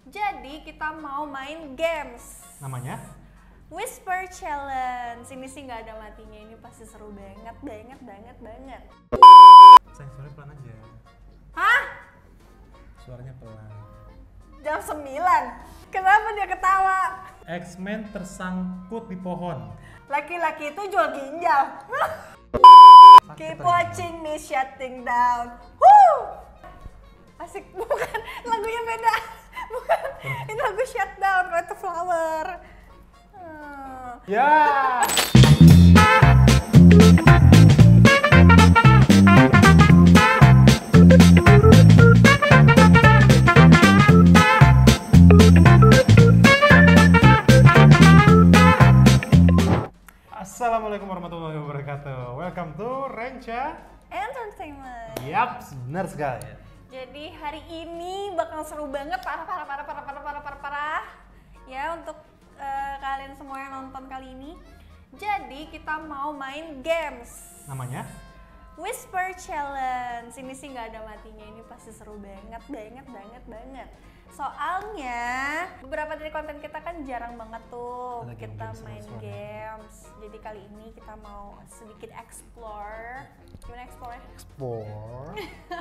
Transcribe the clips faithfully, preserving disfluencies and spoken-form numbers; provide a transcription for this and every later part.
Jadi kita mau main games. Namanya? Whisper Challenge. Ini sih nggak ada matinya. Ini pasti seru banget, banget, banget, banget. Sayang, suaranya pelan aja. Hah? Suaranya pelan. Jam sembilan. Kenapa dia ketawa? X-Men tersangkut di pohon. Laki-laki itu jual ginjal. Keep watching me shutting down. Woo! Asik, bukan, lagunya beda. Bukan, ini lagu Shutdown, Red Flower. Hmm. Ya. Assalamualaikum warahmatullahi wabarakatuh. Welcome to Renca Entertainment. Yap, benar sekali. Jadi hari ini bakal seru banget, parah parah parah parah parah parah parah parah ya untuk uh, kalian semua yang nonton kali ini. Jadi kita mau main games. Namanya? Whisper Challenge. Ini sih nggak ada matinya. Ini pasti seru banget, banget, banget, banget. Soalnya beberapa dari konten kita kan jarang banget tuh Ada kita game-game main seru-seruan. games. Jadi kali ini kita mau sedikit explore. Gimana explore? Explore.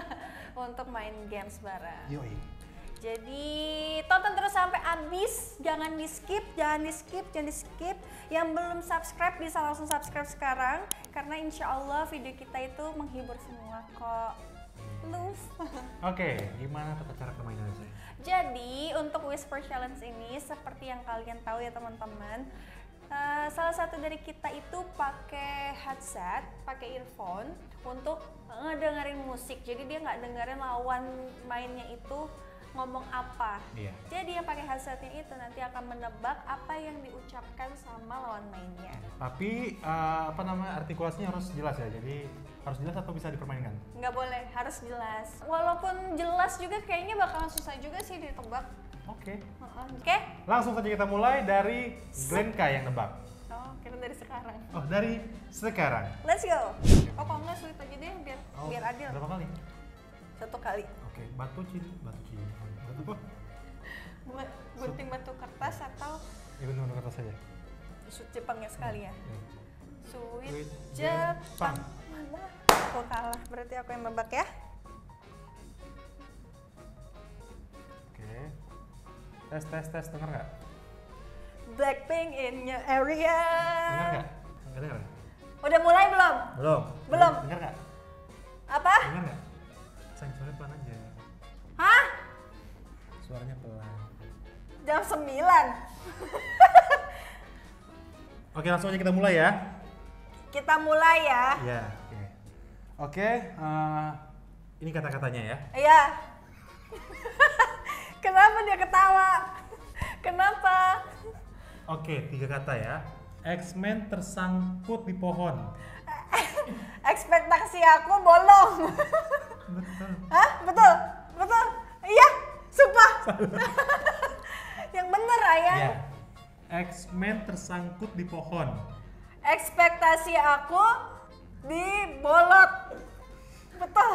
Untuk main games bareng. Yoi. Jadi tonton terus sampai habis, jangan di skip, jangan di skip, jangan di skip. Yang belum subscribe bisa langsung subscribe sekarang, karena insya Allah video kita itu menghibur semua kok. Love. Oke, gimana tata cara permainannya saya? Jadi untuk Whisper Challenge ini seperti yang kalian tahu ya teman-teman, uh, salah satu dari kita itu pakai headset, pakai earphone untuk ngedengerin musik. Jadi dia nggak dengerin lawan mainnya itu ngomong apa. Iya. Jadi yang pakai headsetnya itu nanti akan menebak apa yang diucapkan sama lawan mainnya. Tapi uh, apa namanya, artikulasinya harus jelas ya. Jadi harus jelas atau bisa dipermainkan? Nggak boleh, harus jelas. Walaupun jelas juga kayaknya bakal susah juga sih ditebak. Oke. Uh-uh. Oke? Langsung saja kita mulai dari Glenka yang nebak. Oh, kira dari sekarang. Oh, dari sekarang. Let's go. Oh, kalau nggak sulit aja deh biar Oh, biar adil. Berapa kali? Satu kali. Oke, batu cili, batu cili. Batu apa? Buat gunting batu kertas atau Ya benar-benar kata saja. shoot Jepangnya sekali ya. Ya. Sweet Sweet Jepang. Jepang. Mana? Aku kalah, berarti aku yang nebak ya. Oke. Tes tes tes, dengar nggak? Blackpink in your area. Dengar nggak? Nggak dengar? Udah mulai belum? Belum. Belum. Dengar nggak? Apa? Dengar nggak? Sayang, suaranya pelan aja. Hah? Suaranya pelan. Jam sembilan. Oke, langsung aja kita mulai ya. Kita mulai ya. Iya. Oke. Oke. eh, ini kata-katanya ya. Iya. Kenapa dia ketawa? Kenapa? Oke, tiga kata ya. X-Men tersangkut di pohon. Ekspektasi aku bolong. Betul. Hah? Betul? Betul? Iya? Sumpah? Yang bener ayah. Ya. X-Men tersangkut di pohon. Ekspektasi aku dibolot. Betul?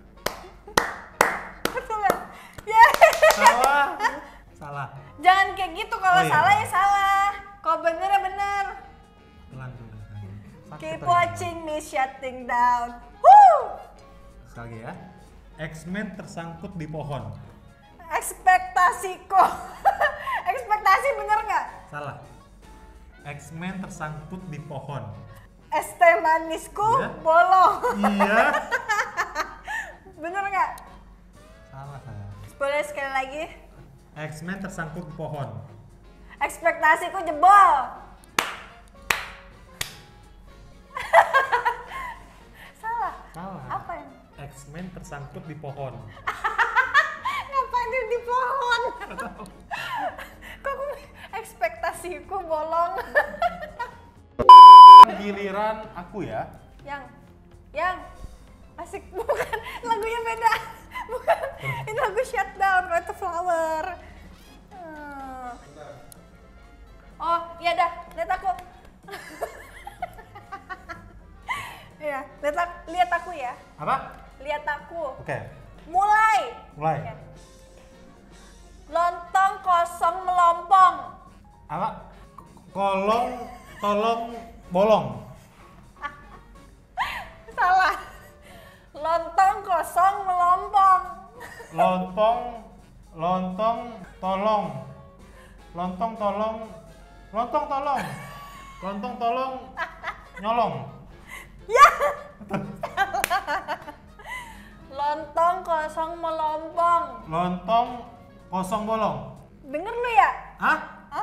Betul ya? Yeah. Salah. Salah. Jangan kayak gitu, kalau Oh, iya. salah ya salah. Kalau bener ya bener. Pelan dulu. Sakit Keep lagi. watching me shutting down. Woo! Sekali lagi ya. X-Men tersangkut di pohon. Ekspektasiku. Ekspektasi bener nggak? Salah. X-Men tersangkut di pohon. Es teh manisku Iya. bolong. Iya. Bener nggak? Salah saya. Boleh sekali lagi? X-Men tersangkut di pohon. Ekspektasiku jebol. Salah. Salah. Apa yang? X-Men tersangkut di pohon. Ngapain dia di pohon? Kok aku ekspektasiku bolong? Giliran aku ya. Yang, yang asik, bukan, lagunya beda. Bukan, ini lagu Shutdown, Red Flower. Hmm. Oh, iya dah, lihat aku. Iya, lihat aku, lihat aku ya. Apa? Lihat aku. Oke. Mulai. Mulai. Oke. Lontong kolong, tolong, bolong. Salah. Lontong kosong melompong. Lontong, lontong, tolong. Lontong, tolong. Lontong, tolong. Lontong, tolong. Nyolong. Ya. Lontong kosong melompong. Lontong, kosong, bolong. Denger lu ya? Hah? Hah?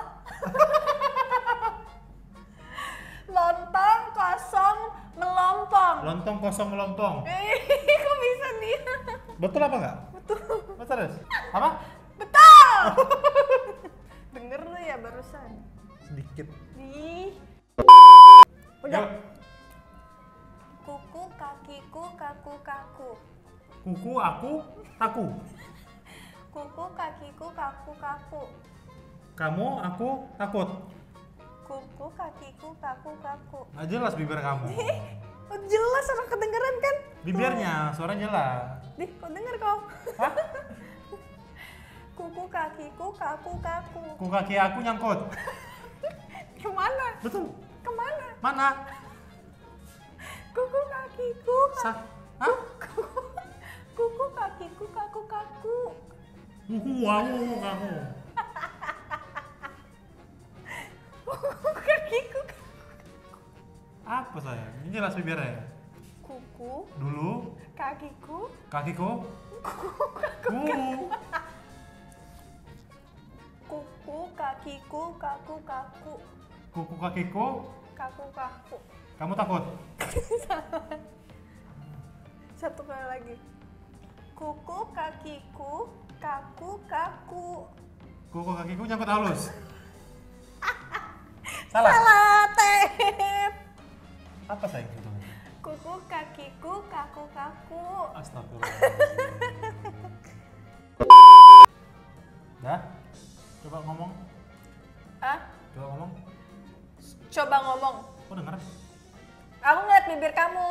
Lontong kosong melompong. Lontong, kosong, melompong. Ih, kok bisa dia? Betul apa enggak? Betul. Betul, Des? Apa? Betul. Denger lu ya barusan. Sedikit. Ih. Yuk. Udah. Kuku kakiku kaku kaku. Kuku, aku, taku. Kuku kakiku kaku kaku. Kamu, aku, takut. Kuku kakiku kaku kaku. Nggak jelas bibir kamu. Oh, jelas orang kedengeran kan? Bibirnya, suaranya jelas. Dih, kok denger kau? Hah? Kuku kakiku kaku kaku. Kuku kaki aku nyangkut. Kemana? Betul. Kemana? Mana? Kuku kakiku. Sah. Hah? Kuku kakiku kaku kaku. Kuku kamu, kamu. Kuku kakiku. Apa sayang? Ini jelas bibirnya. Kuku Dulu, kakiku. kakiku. Kuku. Kuku kakiku kaku kaku. Kuku kakiku. Kaku kaku. Kamu takut? Satu kali lagi. Kuku kakiku kaku kaku. Kuku kakiku nyangkut halus. Salah. Salah, Tep. Apa sayang itu? Kuku kakiku kaku kaku. Astagfirullah. Dah? Coba ngomong. Ah, Coba ngomong. coba ngomong. Kok denger? Aku ngeliat bibir kamu.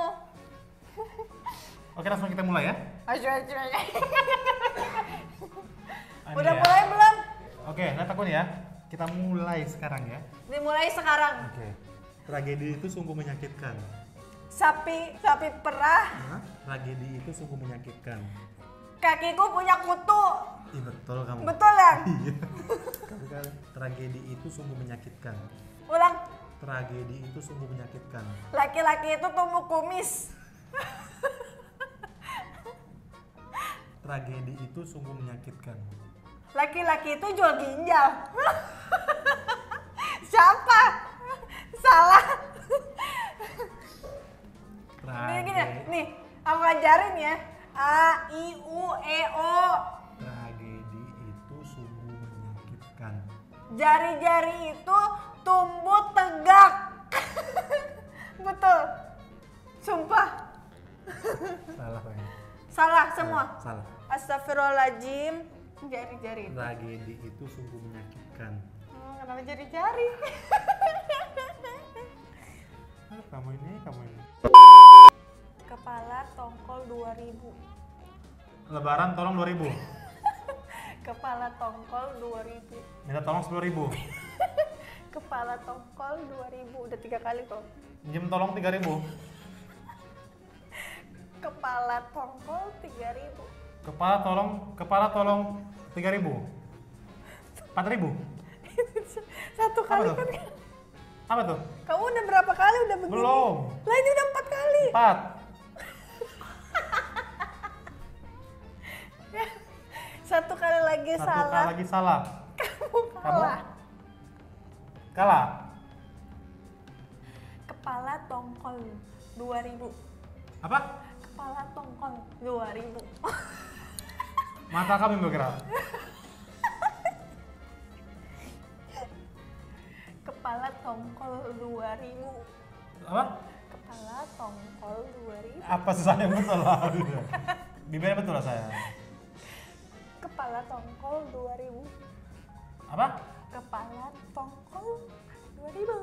Oke, langsung kita mulai ya. Asyik, asyik, asyik. Ah, ini Udah ya. mulai belum? Oke, lihat aku nih ya. Kita mulai sekarang ya. Dimulai sekarang. Oke. Tragedi itu sungguh menyakitkan. Sapi, sapi perah. Hah? Tragedi itu sungguh menyakitkan. Kakiku punya kutu. Ih, betul kamu. Betul ya? Iya. Kali-kali. Tragedi itu sungguh menyakitkan. Ulang. Tragedi itu sungguh menyakitkan. Laki-laki itu tumbuh kumis. Tragedi itu sungguh menyakitkan. Laki-laki itu jual ginjal. Siapa? Salah. Nih, gini, Tragedi. nih, aku ajarin ya. A, I, U, E, O. Tragedi itu sungguh menyakitkan. Jari-jari itu tumbuh tegak. Betul. Sumpah. Salah kayaknya. Salah semua. Salah. Astagfirullahaladzim. Jari-jari. Tragedi itu sungguh menyakitkan. Hmm, kenapa jari-jari? Ah, kamu ini, kamu ini. Kepala tongkol dua ribu. Lebaran tolong dua ribu. Kepala tongkol dua ribu. Minta tolong sepuluh ribu. Kepala tongkol dua ribu. Udah tiga kali kok. Minjem tolong tiga ribu. Kepala tongkol tiga ribu. Kepala tolong, kepala tolong tiga ribu. empat ribu. Satu Apa kali tuh? kan. Apa tuh? Kamu udah berapa kali udah begini? Belum. Lah ini udah empat kali. Empat. Satu kali lagi Satu salah. kali lagi salah. Kamu kalah. Kalah. Kepala tongkol dua ribu. Apa? Kepala tongkol dua ribu. Mata kamu yang bergerak. Kepala tongkol dua ribu. Apa? Kepala tongkol dua ribu. Apa susahnya betul lah. Bibirnya betul lah saya. Kepala tongkol dua ribu. Apa? Kepala tongkol dua ribu.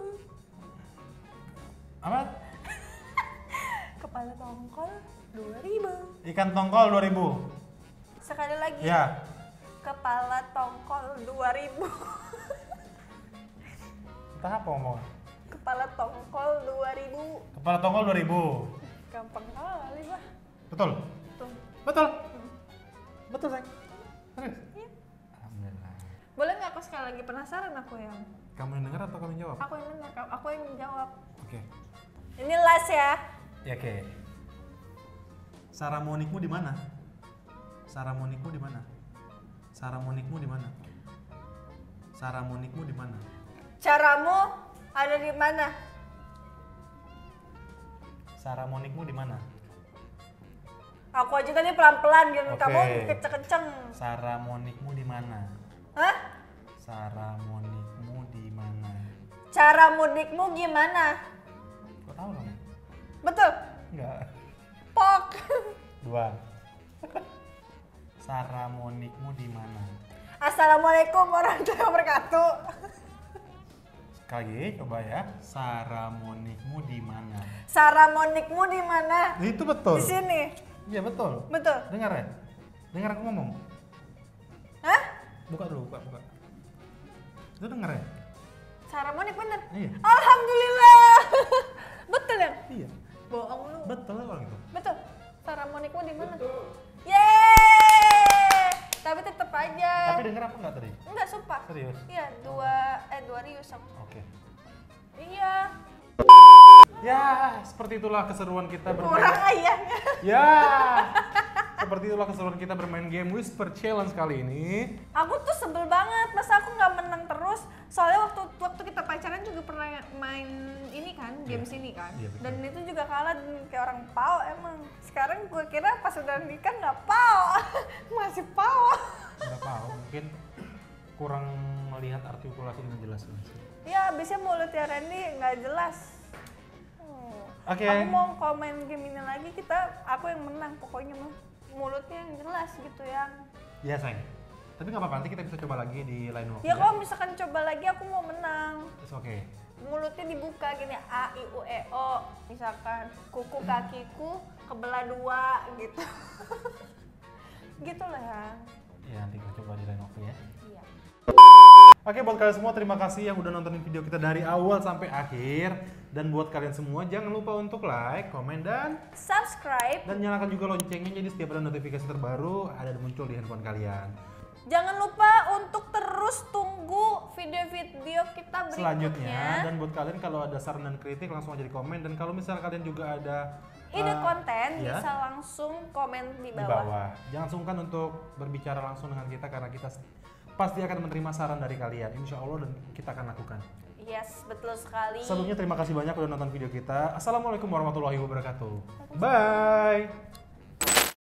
Apa? Kepala tongkol dua ribu. Ikan tongkol dua ribu. Sekali lagi. Ya. Kepala tongkol dua ribu. Betah apa ngomong? Kepala tongkol dua ribu. Kepala tongkol dua ribu. Gampang kali, Bah. Betul? Betul. Betul? Hmm. Betul, sayang? Serius? Iya. Alhamdulillah. Boleh nggak aku sekali lagi penasaran aku yang? Kamu yang dengar atau kamu yang jawab? Aku yang benar, aku yang jawab. Oke. Ini last ya. Ya, oke. Saramonikmu di mana? Saramonikmu di mana? Saramonikmu di mana? Saramonikmu di mana? Caramu ada di mana? Saramonikmu di mana? Aku aja tadi pelan-pelan gitu, Oke. kamu kenceng-kenceng. Saramonikmu di mana? Hah? Saramonikmu di mana? Cara mudikmu gimana? Kok tahu kamu? Betul. Enggak. Pok. Dua. Saramonikmu di mana? Assalamualaikum warahmatullahi wabarakatuh. Sekali lagi, coba ya. Saramonikmu di mana? Saramonikmu di mana? Itu betul. Di sini. Iya betul. Betul. Dengar ya? Dengar aku ngomong. Hah? Buka dulu, buka, buka. Itu dengar ya? Saramonik bener? Iya. Alhamdulillah. Betul ya? Iya. Bohong lu. Betul lah kalau gitu. Betul. Saramonikmu di mana? Yeay! Tapi tetap aja. Tapi dengar apa enggak tadi? Enggak, sumpah. Serius? Iya, dua eh dua rius aku. Oke. Iya. Ya, seperti itulah keseruan kita bermain. Kurang ayahnya. Ya. Seperti itulah keseruan kita bermain game Whisper Challenge kali ini. Aku tuh sebel banget, masa aku nggak menang terus. Soalnya waktu waktu kita pacaran juga pernah main ini kan, games Iya. ini kan. Iya, betul. Dan itu juga kalah dan kayak orang pau emang. Sekarang gue kira pas udah nikah nggak pau, masih pau. Enggak tahu, mungkin kurang melihat artikulasi dengan jelas. Ya, abisnya mulutnya Randy nggak jelas. Hmm. Oke. Aku mau komen game ini lagi, kita aku yang menang pokoknya mah. Mulutnya yang jelas gitu yang. Iya, sayang. Tapi nggak apa-apa, nanti kita bisa coba lagi di lain waktu. Ya kalau misalkan coba lagi aku mau menang. It's okay. Mulutnya dibuka gini a i u e o misalkan kuku kakiku kebelah dua gitu. Gitu lah ya. Ya, nanti kita coba di lain waktu ya. Iya. Oke, buat kalian semua terima kasih yang udah nontonin video kita dari awal sampai akhir. Dan buat kalian semua jangan lupa untuk like, komen, dan Subscribe. dan nyalakan juga loncengnya jadi setiap ada notifikasi terbaru ada muncul di handphone kalian. Jangan lupa untuk terus tunggu video-video kita berikutnya. Selanjutnya, dan buat kalian kalau ada saran dan kritik langsung aja di komen, dan kalau misalnya kalian juga ada ide uh, konten ya, bisa langsung komen di di bawah. bawah. Jangan sungkan untuk berbicara langsung dengan kita karena kita pasti akan menerima saran dari kalian, insya Allah, dan kita akan lakukan. Yes, betul sekali. Sebelumnya terima kasih banyak udah nonton video kita. Assalamualaikum warahmatullahi wabarakatuh. Bye.